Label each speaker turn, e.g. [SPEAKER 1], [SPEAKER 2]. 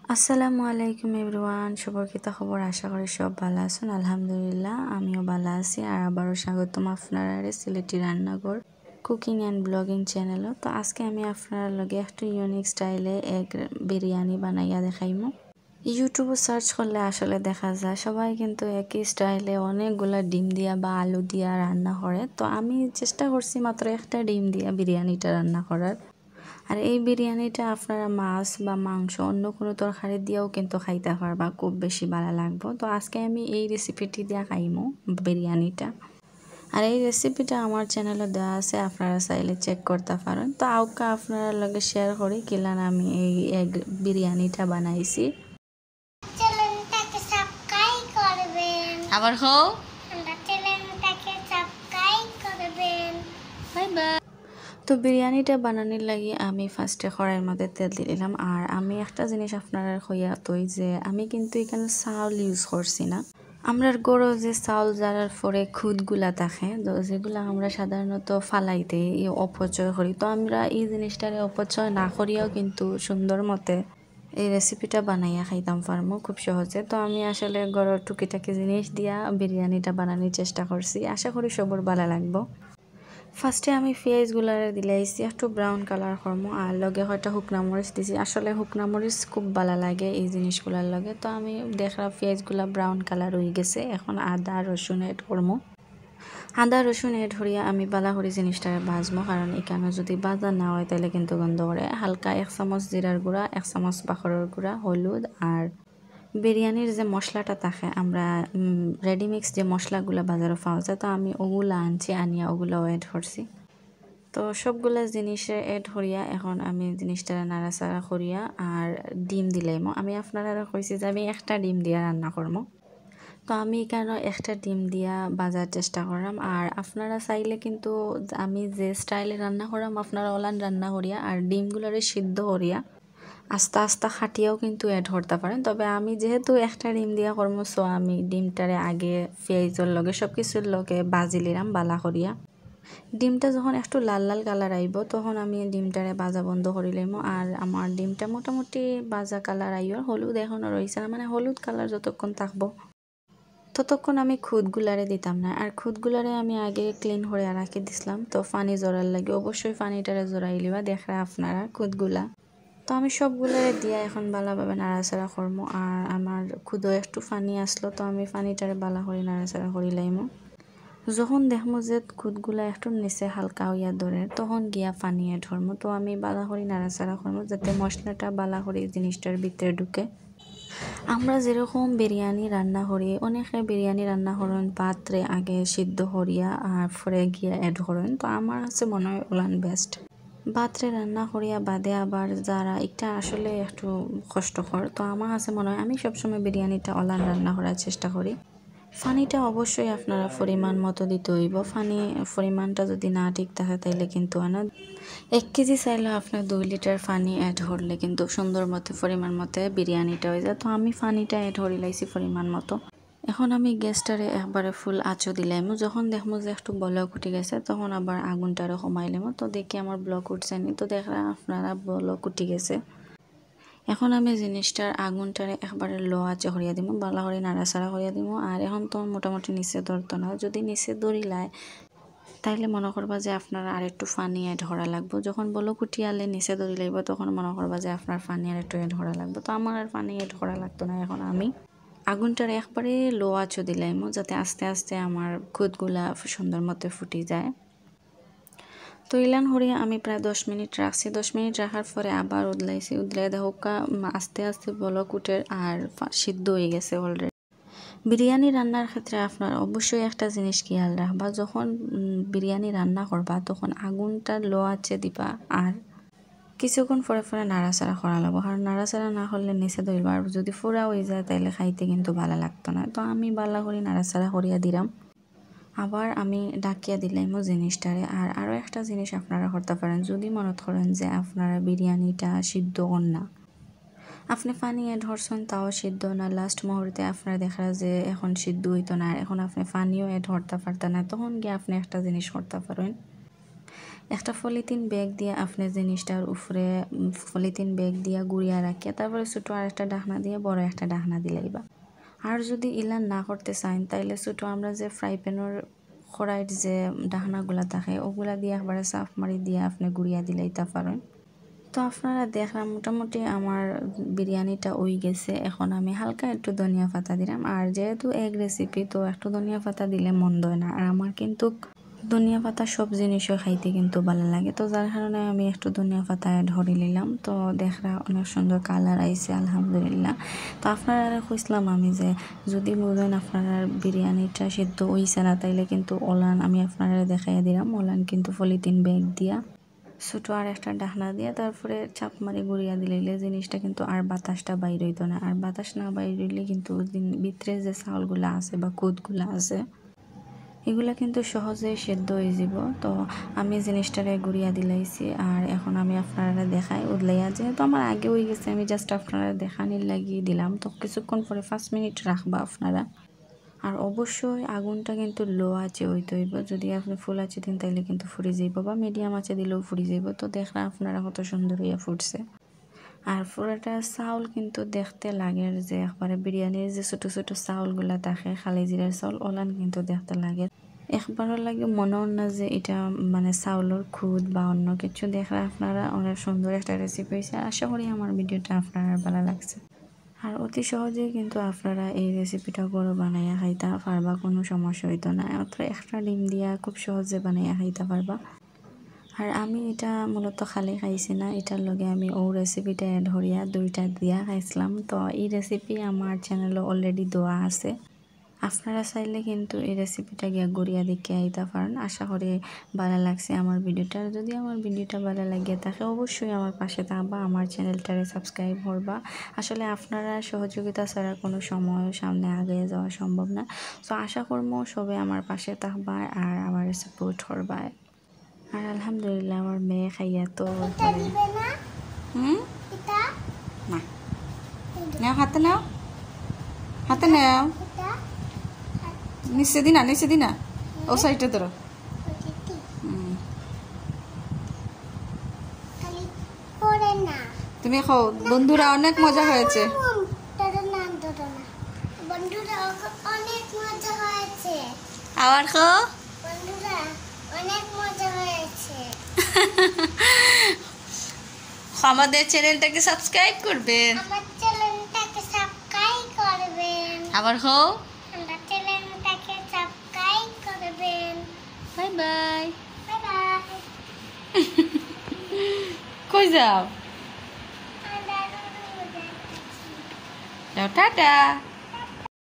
[SPEAKER 1] আসসালামু আলাইকুম এভরিওয়ান, সবার কিতা খবর? আশা করি সব ভালো আছেন। আলহামদুলিল্লাহ আমিও ভালো আছি। আর আবারও স্বাগতম আপনারা সিলেটি রান্নাঘর কুকিং অ্যান্ড ব্লগিং চ্যানেলও। তো আজকে আমি আপনার লগে একটা ইউনিক স্টাইলে এগ বিরিয়ানি বানাইয়া দেখাইমু। ইউটিউবে সার্চ করলে আসলে দেখা যায় সবাই কিন্তু একই স্টাইলে অনেকগুলা ডিম দিয়া বা আলু দিয়া রান্না করে। তো আমি চেষ্টা করছি মাত্র একটা ডিম দিয়া বিরিয়ানিটা রান্না করার। আর এই বিরিয়ানিটা আপনারা মাছ বা মাংস অন্য কোনো তরকারি দিয়েও কিন্তু খাইতে পারবা, খুব বেশি ভালো লাগবে। তো আজকে আমি এই রেসিপিটি দিয়ে খাইমু বিরিয়ানিটা। আর এই রেসিপিটা আমার চ্যানেলে দেওয়া আছে, আপনারা চাইলে চেক করতে পারেন। তো আউকা আপনারা লগে শেয়ার করি কিলান আমি এই এগ বিরিয়ানিটা বানাইছি। আবার হো বাই বাই। তো বিরিয়ানিটা বানানোর লাগি আমি ফার্স্টে কড়াইয়ের মধ্যে তেল দিলাম। আর আমি একটা জিনিস আপনারা কইয়া তৈ যে আমি কিন্তু এখানে চাউল ইউজ করছি না। আমরার গরু যে চাউল জারার পরে খুদগুলা থাকে, তো যেগুলো আমরা সাধারণত ফালাইতে অপচয় করি, তো আমরা এই জিনিসটারে অপচয় না করিয়াও কিন্তু সুন্দর মতে এই রেসিপিটা বানাইয়া খাইতাম পারমু খুব সহজে। তো আমি আসলে গরুর টুকিটাকি জিনিস দিয়া বিরিয়ানিটা বানানোর চেষ্টা করছি, আশা করি সবার ভালো লাগবো। ফার্স্টে আমি পেঁয়াজগুলারে দিলাইছি একটু ব্রাউন কালার করমু, আর লগে হয়তো শুকনা মরিচ দিছি। আসলে শুকনা মরিচ খুব ভালো লাগে এই জিনিসগুলার লগে। তো আমি দেখলাম পেঁয়াজগুলা ব্রাউন কালার হয়ে গেছে। এখন আদা রসুন এড করমু। আদা রসুন এড হরিয়া আমি বালা করে জিনিসটা ভাজবো, কারণ এখানে যদি ভাজা না হয় তাহলে কিন্তু গন্ধ করে। হালকা 1 চামচ জিরার গুঁড়া, 1 চামচ বাখরের গুঁড়া, হলুদ আর বিরিয়ানির যে মশলাটা থাকে, আমরা রেডিমিক্স যে মশলাগুলো বাজারে পাওয়া যায়, তো আমি ওগুলো আনছি, আনিয়া ওগুলোও এড করছি। তো সবগুলা জিনিসে এড করিয়া এখন আমি জিনিসটা নাড়াচাড়া করিয়া আর ডিম দিলাইমো। আমি আপনারা কইছি যে আমি একটা ডিম দিয়া রান্না করবো, তো আমি এখানে একটা ডিম দিয়া বাজার চেষ্টা করলাম। আর আপনারা চাইলে কিন্তু আমি যে স্টাইলে রান্না করলাম আপনারা ওলান রান্না করিয়া আর ডিমগুলোরে সিদ্ধ করিয়া আস্তে আস্তে খাটিয়াও কিন্তু এড করতে পারেন। তবে আমি যেহেতু একটা ডিম দিয়া করবো, সো আমি ডিমটারে আগে পেঁয়াজের লগে সব কিছুর লগে বাজি লিলাম বালা করিয়া। ডিমটা যখন একটু লাল লাল কালার আইব তখন আমি ডিমটারে বাজা বন্ধ করে লইমু। আর আমার ডিমটা মোটামুটি বাজা কালার আইব, হলুদ এখনও রয়েছে না, মানে হলুদ কালার যতক্ষণ থাকবো ততক্ষণ আমি খুদগুলারে দিতাম না। আর খুদগুলারে আমি আগে ক্লিন করে রাখি দিছিলাম। তো পানি জড়ার লাগে অবশ্যই পানিটারে জড়াই লিবা, দেখা আপনারা খুদগুলা। তো আমি সবগুলারে দিয়া এখন ভালোভাবে নাড়াচাড়া করবো। আর আমার খুদও একটু পানি আসলো, তো আমি পানিটারে বালা করে নাড়াচাড়া করি লাইমু। যখন দেখবো যে খুদগুলা একটু নিচে হালকা হইয়া ধরে তখন গিয়া পানি এড করবো। তো আমি বালা করে নাড়াচাড়া করবো যাতে মশলাটা বালা করে জিনিসটার ভিতরে ঢুকে। আমরা যেরকম বিরিয়ানি রান্না করি, অনেকে বিরিয়ানি রান্না করেন পাত্রে আগে সিদ্ধ করিয়া আর পরে গিয়া এড করেন। তো আমার কাছে মনে হয় ওলান বেস্ট। পাত্রে রান্না করিয়া বাদে আবার যারা এটা আসলে একটু কষ্টকর, তো আমার কাছে মনে হয় আমি সবসময় বিরিয়ানিটা ওলান রান্না করার চেষ্টা করি। পানিটা অবশ্যই আপনারা পরিমাণ মতো দিতে হইব। পানি পরিমাণটা যদি না ঠিক থাকে তাইলে কিন্তু না 1 কেজি চাইলে আপনার 2 লিটার পানি অ্যাড করলে কিন্তু সুন্দর মতো পরিমাণ মতো বিরিয়ানিটা হয়ে যায়। তো আমি পানিটা অ্যাড করে লাইছি পরিমাণ মতো। এখন আমি গ্যাসটারে একবারে ফুল আঁচও দিলাম। যখন দেখবো যে একটু বলক উঠে গেছে তখন আবার আগুনটারে কমাইলাম। তো দেখি আমার ব্লক উঠছে নি, তো দেখলাম আপনারা বলক উঠে গেছে। এখন আমি জিনিসটার আগুনটারে একবারে লো আঁচে করিয়া দিব, বালা করে নাড়াচাড়া করিয়া দিব। আর এখন তো মোটামুটি নিচে ধরতো না, যদি নিচে ধরিলায় তাইলে মনে করবা যে আপনার আর একটু পানি এড করা লাগবে। যখন বলো কুটিয়ালে নিচে ধরি লাগব তখন মনে করবা যে আপনার পানি আর একটু এড করা লাগবে। তো আমার আর পানি এড করা লাগতো না। এখন আমি আগুনটার একবারে লো আঁচও দিলাইমো যাতে আস্তে আস্তে আমার খুদগুলা সুন্দর মতো ফুটি যায়। তো ইলান হরিয়া আমি প্রায় 10 মিনিট রাখছি। 10 মিনিট রাখার পরে আবার উদলাইছি, উদলাই দেখো আস্তে আস্তে বলক উঠে আর সিদ্ধ হয়ে গেছে অলরেডি। বিরিয়ানি রান্নার ক্ষেত্রে আপনার অবশ্যই একটা জিনিস খেয়াল রাখবা, যখন বিরিয়ানি রান্না করবা তখন আগুনটা লো আঁচে দিবা আর কিছুক্ষণ পরে পরে নাড়াচাড়া করা লাগবো, কারণ নাড়াচাড়া না করলে নিচে ধরবা। আর যদি ফুরা হয়ে যায় তাহলে খাইতে কিন্তু ভালো লাগতো না। তো আমি বালা করে নাড়াচাড়া করিয়া দিলাম, আবার আমি ডাকিয়া দিলাম জিনিসটারে। আর আরও একটা জিনিস আপনারা করতে পারেন, যদি মনে করেন যে আপনারা বিরিয়ানিটা সিদ্ধ হন না, আপনি পানি এড করছেন তাও সিদ্ধ না, লাস্ট মুহূর্তে আপনার দেখা যে এখন সিদ্ধ হইতো না, এখন আপনি পানিও এড করতে পারতেন না, তখন গিয়ে আপনি একটা জিনিস করতে পারেন, একটা পলিথিন ব্যাগ দিয়ে আপনি জিনিসটার উপরে পলিথিন ব্যাগ দিয়ে গুড়িয়া রাখিয়া তারপরে ছোটো আর একটা ঢাকনা দিয়ে বড় একটা ঢাকনা দিলাইবা। আর যদি ইলান না করতে চান তাইলে ছোটো আমরা যে ফ্রাই প্যানের কড়াইয়ের যে ঢাকনাগুলা থাকে ওগুলা দিয়ে একবারে সাফ মারি দিয়ে আপনি গুড়িয়া দিলাইতে পারেন। তো আপনারা দেখলাম মোটামুটি আমার বিরিয়ানিটা হয়ে গেছে। এখন আমি হালকা একটু ধনিয়া পাতা দিলাম, আর যেহেতু এগ রেসিপি তো একটু ধনিয়া পাতা দিলে মন্দ হয় না, আর আমার কিন্তু ধনিয়া পাতা সব জিনিসও খাইতে কিন্তু ভালো লাগে, তো যার কারণে আমি একটু ধনিয়া পাতা ধরে নিলাম। তো দেখরা অনেক সুন্দর কালার আইছে আলহামদুলিল্লাহ। তো আপনারা খুঁজলাম আমি যে যদি বুঝেন আপনারা বিরিয়ানিটা সিদ্ধ হইছে না তাইলে কিন্তু ওলান আমি আপনারা দেখাইয়া দিলাম। ওলান কিন্তু পলিথিন ব্যাগ দিয়া ছোটো আর একটা ঢাকনা দিয়ে তারপরে চাপ মারি গুড়িয়া দিলে জিনিসটা কিন্তু আর বাতাসটা বাইর হইতো না। আর বাতাস না বাইর হইলে কিন্তু ভিতরে যে চাউলগুলো আছে বা কুদগুলো আছে এগুলা কিন্তু সহজেই সেদ্ধ হয়ে যাব। তো আমি জিনিসটারে গুড়িয়া দিলাইছি, আর এখন আমি আপনারা দেখাই উদলাইয়া যেহেতু আমার আগে হয়ে গেছে আমি জাস্ট আপনারা দেখানির লাগিয়ে দিলাম। তো কিছুক্ষণ পরে 5 মিনিট রাখবা আপনারা, আর অবশ্যই আগুনটা কিন্তু লো আঁচে হইতে হইব। যদি আপনি ফুল আঁচে দিন তাইলে কিন্তু ফুরে যাইব, বা মিডিয়াম আঁচে দিলেও ফুরে যাইব। তো দেখলাম আপনারা কত সুন্দর হইয়া ফুটছে। আর পুরোটা চাউল কিন্তু দেখতে লাগে যে একবারে বিরিয়ানির যে ছোটো ছোটো চাউলগুলা থাকে খালি জিরার চাউল ওলান কিন্তু দেখতে লাগে একবারও লাগে মনেও না যে এটা মানে চাউলের খুদ বা অন্য কিছু। দেখলে আপনারা অনেক সুন্দর একটা রেসিপি হয়েছে। আশা করি আমার ভিডিওটা আপনার ভালো লাগছে। আর অতি সহজেই কিন্তু আপনারা এই রেসিপিটা করে বানাইয়া খাইতে পারবা, কোনো সমস্যা হইতো না। মাত্র একটা ডিম দিয়া খুব সহজে বানাইয়া খাইতে পারবা। আর আমি এটা মূলত খালি খাইছি না, এটার লগে আমি ও রেসিপিটা এড করিয়া দুইটা দিয়া খাইছিলাম। তো এই রেসিপি আমার চ্যানেলে অলরেডি দেওয়া আছে, আপনারা চাইলে কিন্তু এই রেসিপিটা গিয়া গড়িয়া দেখে আইতে পারেন। আশা করি ভালো লাগছে আমার ভিডিওটা। যদি আমার ভিডিওটা ভালো লাগিয়ে থাকে অবশ্যই আমার পাশে থাকবা, আমার চ্যানেলটারে সাবস্ক্রাইব করবা। আসলে আপনারা সহযোগিতা ছাড়া কোনো সময় সামনে আগে যাওয়া সম্ভব না। তো আশা করবো সবাই আমার পাশে থাকবা আর আমার সাপোর্ট করবা। আর আলহামদুলিল্লাহ আমার মেয়ে খাইয়া তো না নাও হাতে নাও, হাতে নাও, নিচে দিনা ও সাইডে ধরো। তুমি খাও, বন্ধুরা অনেক মজা হয়েছে। আবার খাও, আমাদের চ্যানেলটাকে সাবস্ক্রাইব করবেন, আবার খাও, বাই বাই। কই যাও, টাটা।